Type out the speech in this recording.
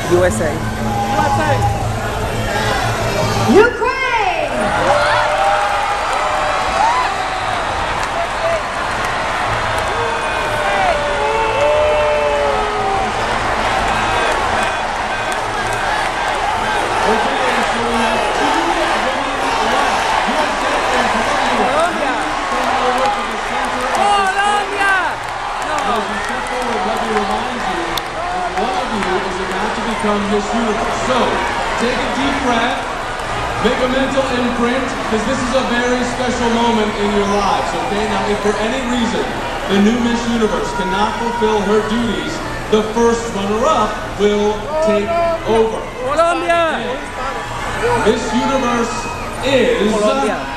USA. Ukraine! Miss Universe. So, take a deep breath, make a mental imprint, because this is a very special moment in your lives, okay? Now, if for any reason the new Miss Universe cannot fulfill her duties, the first runner-up will take over. Colombia! Miss Universe is... Colombia.